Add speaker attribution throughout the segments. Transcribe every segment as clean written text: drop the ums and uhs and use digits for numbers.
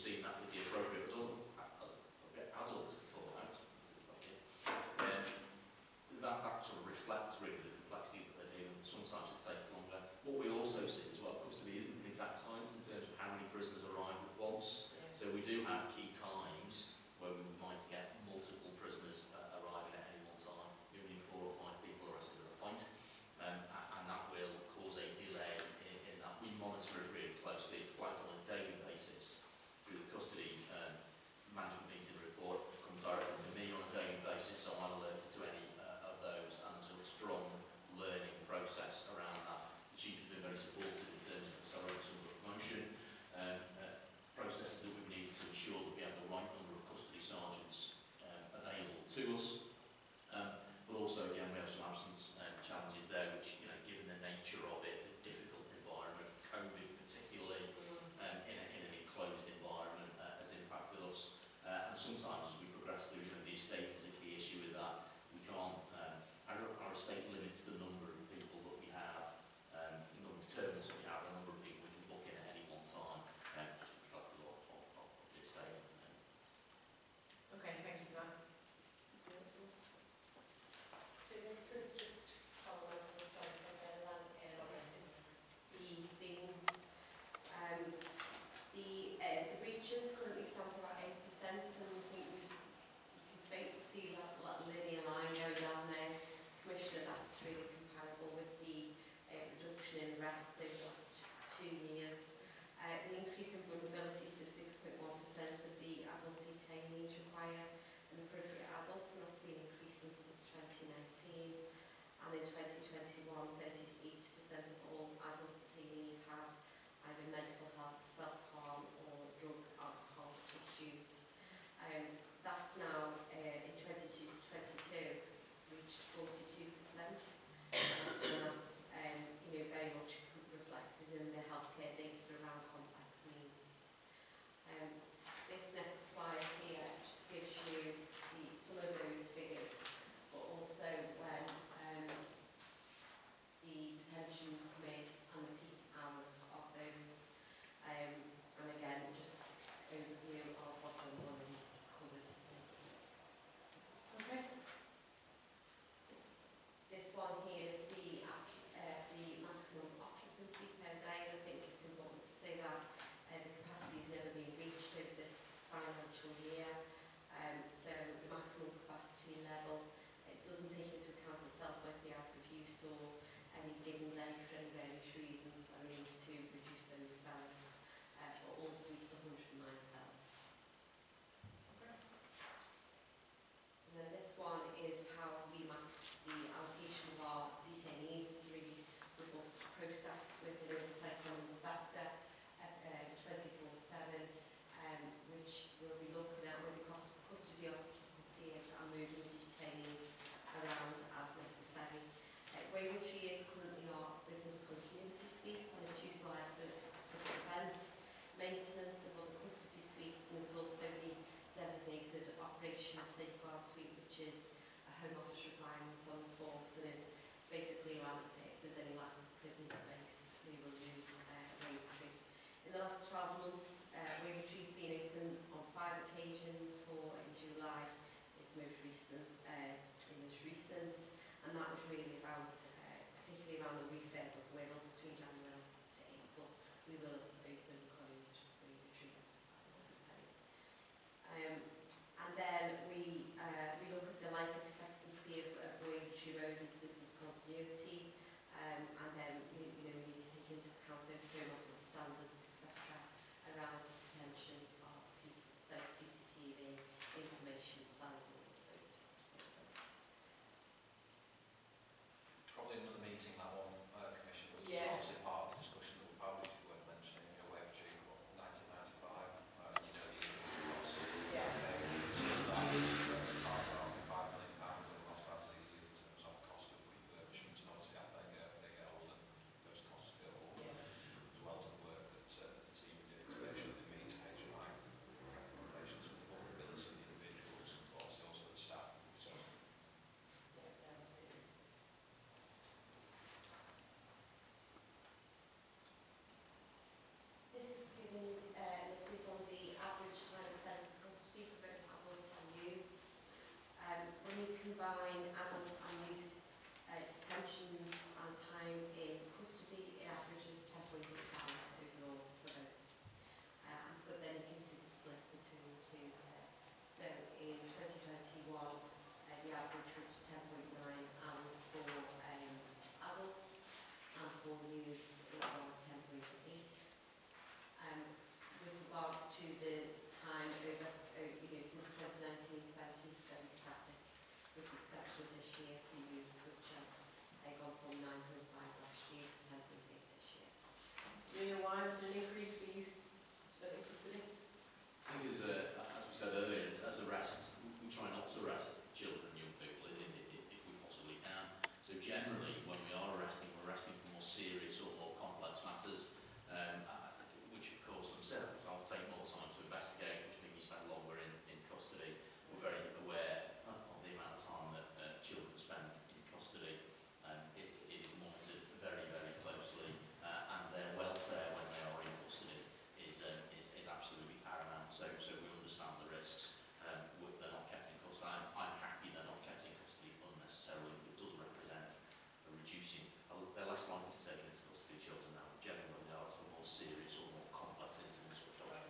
Speaker 1: seen that with the appropriate adults fall out. That sort of reflects really the complexity that they're dealing with. Sometimes it takes longer. What we also see as well, custody isn't an exact science in terms of how many prisoners arrive at once. Yeah. So we do have key times where we might get multiple prisoners arriving at any one time. You need 4 or 5 people arrested in a fight, and that will cause a delay in that. We monitor it really closely. It's flagged on a daily basis through the custody management meeting report. It comes directly to me on a daily basis, so I'm alerted to any of those, and there's a strong learning process around that. The Chief has been very supportive in terms of accelerating some of the promotion processes that we need to ensure that we have the right number of custody sergeants available to us. But also, again, we have some absence challenges there, which, you know, given the nature of it, a difficult environment, COVID particularly, in an enclosed environment, has impacted us. And sometimes as we progress through, you know, the estate is a key issue with that. We can't, our estate limits the number of people that we have, the number of terminals that we have, the number of people we can book in at any one time, just reflective of the estate.
Speaker 2: Okay, thank you for that.
Speaker 3: So this was just following on from what I said there around the themes. The breaches currently stand for about 8%, and I think you can faintly see that linear line going down there. Commissioner, that's really comparable with the reduction in arrests over the last 2 years. The increase in vulnerability, so 6.1% of the adult detainees require an appropriate adult, and that's been increasing since 2019. And in 2021, 38% of all adult detainees have either mental health, self-harm, or drugs, alcohol issues. That's now, in 2022, reached 42%, and that's you know, very much reflected in the healthcare data around complex needs. This next slide here just gives you some of those figures, but also when the detentions come in and the peak hours of those. And again, just overview of what was already covered in subject.
Speaker 2: Okay.
Speaker 3: This one here is the maximum occupancy per day. I think it's important to say that the capacity has never been reached over this financial year. So the maximum capacity level, it doesn't take into account that cells might be out of use or any given day for any various reasons where we need to reduce those cells. But all suites 109 cells.
Speaker 2: Okay.
Speaker 3: And then this one is how we map the allocation of our detainees. It's a really robust process with an oversight from an inspector 24/7, which we'll be looking at when the custody occupancy is and moving detainees around as necessary. Wavertree is currently our business continuity suite, and it's utilised for a specific event, maintenance of other custody suites, and it's also the designated operations safeguard suite, which is a Home Office requirement on the force, and is basically around if there's any lack of prison space, we will use Wavertree. In the last 12 months, Wavertree's been open on 5 occasions. In July is most recent, and that was really about, particularly around the refurb of Wirral between January to April. We will open and closed Wavertree as necessary. And then we look at the life expectancy of Wavertree Road as business continuity, and then we need to take into account those Home Office standards, etc., around the detention of people, so CCTV, information, standards, those types of things.
Speaker 4: Probably another meeting, that one,
Speaker 3: combine adult and youth detentions and time in custody, it averages 10.8 hours overall for both. But then you can see the split between the two. So in 2021, the average was 10.9 hours for adults, and for youths it was 10.8. With regards to the time over, since 2019-20, very static, with the exception of this year for youths, which has gone from 9.5 last year to 10.8 this year.
Speaker 2: Do you know why there's been an increase for youth spent in custody?
Speaker 1: I think as we said earlier, as arrests, we try not to arrest children and young people if we possibly can. So generally, when we are arresting, we're arresting for more serious or more complex matters, which of course themselves I'll take more time to investigate, which means you spend longer in custody. We're very aware of the amount of time that children spend in custody. It is monitored very, very closely, and their welfare when they are in custody is absolutely paramount. So we understand the risks. They're not kept in custody. I'm happy they're not kept in custody unnecessarily. It does represent a reducing. They're less likely to be taken into custody children now. Generally, they are for more serious or more complex incidents or jobs.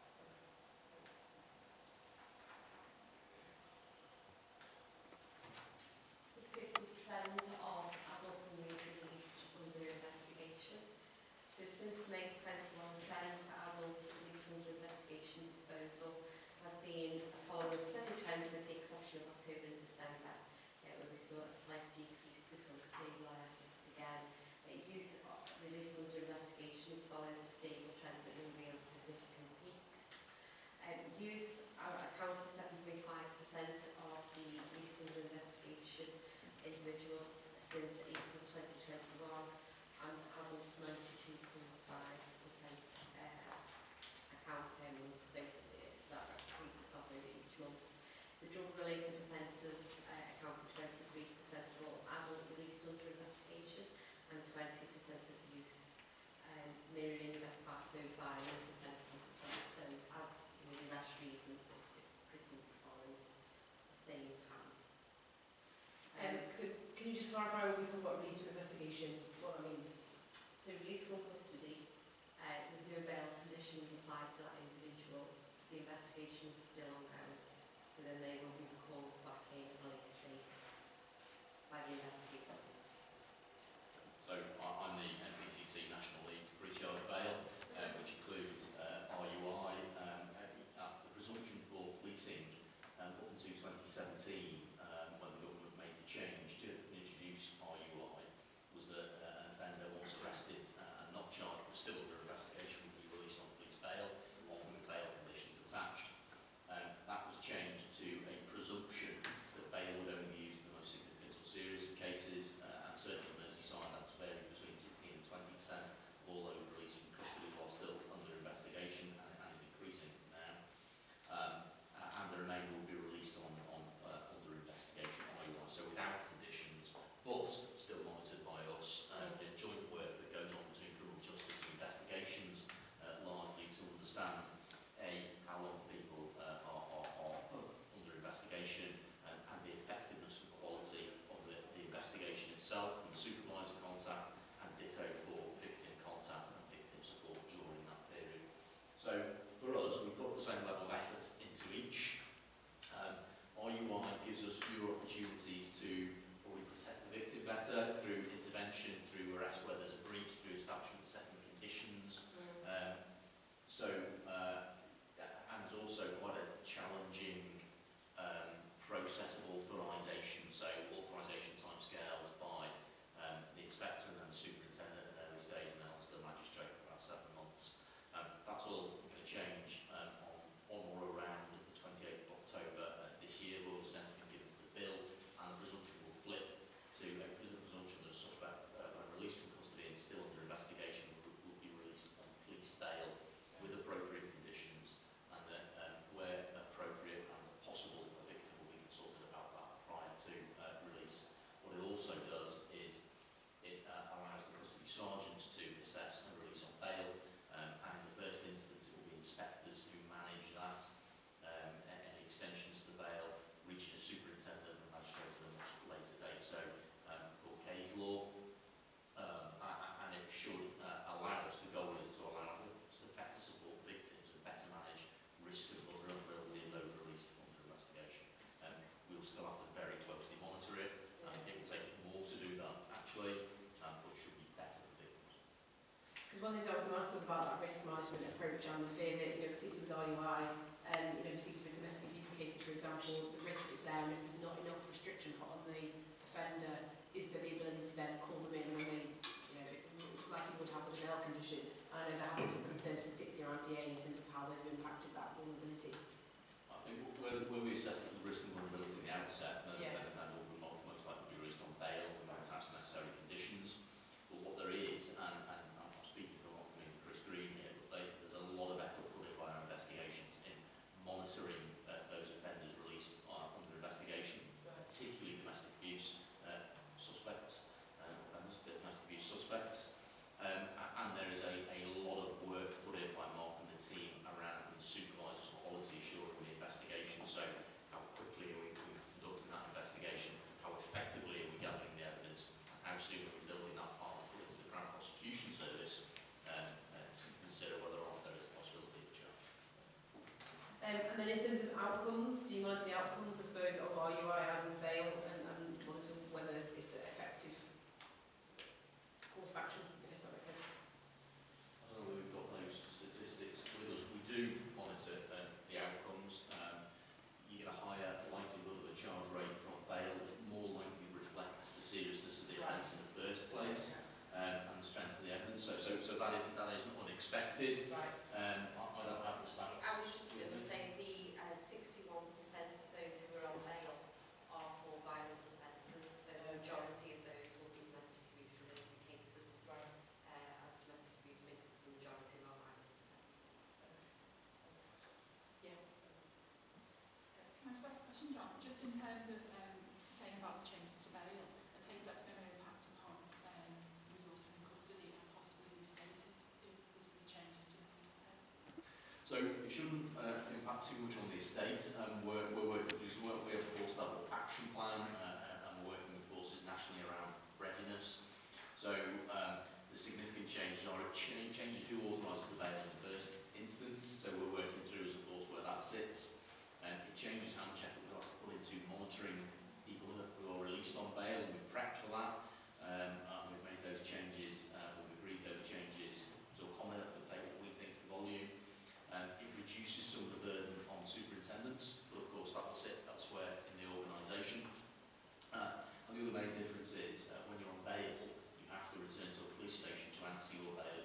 Speaker 3: This is the trend of adult and youth released under investigation. So since May 21, the trend for adults released under investigation disposal has been following a steady trend with the exception of October and December, where we saw a slight decrease before it stabilised again. Youth released under investigations follows a stable trend with no real significant peaks. Youths account for 7.5% of the released under investigation individuals since April 2021, and adults 92.5% account per month, basically, so that repeats itself over each month. The drug-related offences account for 23% of all adult released under investigation and 20% of youth, mirroring those violence offences as well. So as the arrest reasons, it pretty much follows the same pattern.
Speaker 2: So can you just clarify when we talk about release from investigation, what that means?
Speaker 3: So release from custody, there's no bail conditions applied to that individual. The investigation is still ongoing, so then they will be recalled back in at a later date by the investigators.
Speaker 1: So I'm the NPCC National League Recharge Bail, which includes RUI, the presumption for policing up until 2017, when the government made the change to introduce RUI, was that an offender once arrested and not charged but still under investigation would be released on police bail, often with bail conditions attached. That was changed to a presumption that bail would only be used in the most significant or serious of cases.
Speaker 2: one of the things I was going to ask was about that risk management approach and the fear that, particularly with RUI, particularly for domestic abuse cases, for example, the risk is there and if there's not enough restriction put on the offender, is there the ability to then call them in when they, like you would have with a bail condition. And I know they're having some concerns, particularly around DA, in terms of how those have impacted that vulnerability.
Speaker 1: I think when we assess the risk and vulnerability in the outset, then the offender will not most likely be released on bail without actually necessary conditions. But what there is, and I'm speaking from what coming Chris Green here, but there's a lot of effort put in by our investigations in monitoring those offenders released under investigation, particularly domestic abuse suspects, offenders, domestic abuse suspects. And there is a lot of work put in by Mark and the team around the supervisors' quality assuring the investigation. So how quickly are we conducting that investigation? How effectively are we gathering the evidence? How soon are we building that file to put into the Crown Prosecution Service to consider whether or not there is a possibility of charge?
Speaker 2: And then in terms of outcomes, do you monitor the outcomes, I suppose, of RUI and bail and monitor whether it's the effective course of action?
Speaker 1: We've got those statistics with us. We do monitor the outcomes. You get a higher likelihood of a charge rate from bail that more likely reflects the seriousness of the offence in the first place and the strength of the evidence. So that isn't unexpected.
Speaker 2: Right.
Speaker 1: I don't have the stats.
Speaker 3: I was just going to say the 61% of those who are on bail are for violent offences, so the majority of those will be domestic abuse related cases.
Speaker 2: Right.
Speaker 3: As domestic abuse makes up the majority of our violence offences.
Speaker 2: Yeah.
Speaker 4: Can I just ask a question, John? Just in terms of saying about the changes to bail, I take that's going to impact upon resources in custody and possibly the estate if there's the changes to the police bail.
Speaker 1: So it shouldn't impact too much on the estate. We're working through some work. We have a force-level action plan and we're working with forces nationally around readiness. So the significant changes are changes who authorises the bail in the first instance. So we're working through as a force where that sits. It changes how much effort we have to put into monitoring people who are released on bail, and we've prepped for that. We've made those changes, we've agreed those changes to accommodate what we think is the volume. It reduces some of the burden on superintendents, but of course that will sit elsewhere in the organisation. And the other main difference is when you're on bail, you have to return to a police station to answer your bail